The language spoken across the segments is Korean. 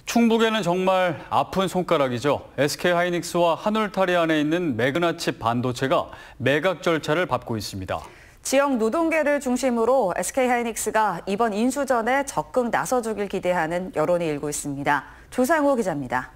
충북에는 정말 아픈 손가락이죠. SK하이닉스와 한울타리 안에 있는 매그나칩 반도체가 매각 절차를 밟고 있습니다. 지역 노동계를 중심으로 SK하이닉스가 이번 인수전에 적극 나서주길 기대하는 여론이 일고 있습니다. 조상호 기자입니다.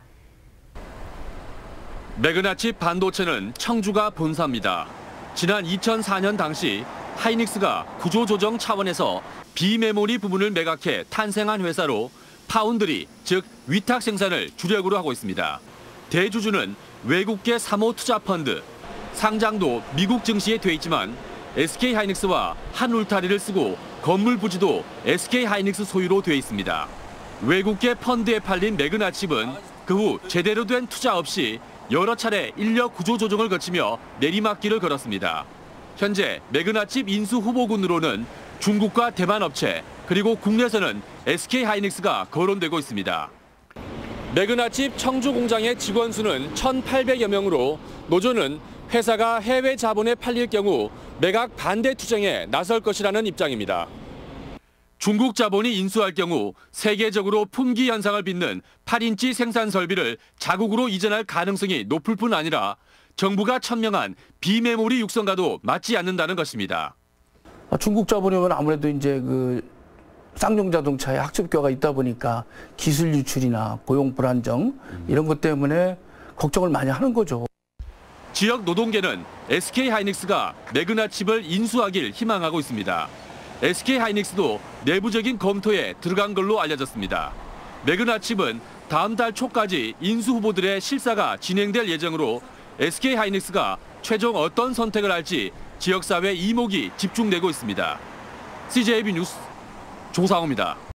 매그나칩 반도체는 청주가 본사입니다. 지난 2004년 당시 하이닉스가 구조조정 차원에서 비메모리 부분을 매각해 탄생한 회사로 파운드리, 즉 위탁 생산을 주력으로 하고 있습니다. 대주주는 외국계 3호 투자펀드, 상장도 미국 증시에 돼 있지만 SK하이닉스와 한울타리를 쓰고 건물 부지도 SK하이닉스 소유로 돼 있습니다. 외국계 펀드에 팔린 매그나칩은 그 후 제대로 된 투자 없이 여러 차례 인력 구조 조정을 거치며 내리막길을 걸었습니다. 현재 매그나칩 인수 후보군으로는 중국과 대만 업체, 그리고 국내에서는 SK하이닉스가 거론되고 있습니다. 매그나칩 청주 공장의 직원 수는 1,800여 명으로 노조는 회사가 해외 자본에 팔릴 경우 매각 반대 투쟁에 나설 것이라는 입장입니다. 중국 자본이 인수할 경우 세계적으로 품귀 현상을 빚는 8인치 생산 설비를 자국으로 이전할 가능성이 높을 뿐 아니라 정부가 천명한 비메모리 육성과도 맞지 않는다는 것입니다. 중국 자본이 오면 아무래도 이제 쌍용 자동차에 학습교가 있다 보니까 기술 유출이나 고용 불안정 이런 것 때문에 걱정을 많이 하는 거죠. 지역 노동계는 SK하이닉스가 매그나칩을 인수하길 희망하고 있습니다. SK하이닉스도 내부적인 검토에 들어간 걸로 알려졌습니다. 매그나칩은 다음 달 초까지 인수 후보들의 실사가 진행될 예정으로 SK하이닉스가 최종 어떤 선택을 할지 지역사회 이목이 집중되고 있습니다. CJB 뉴스 조상호입니다.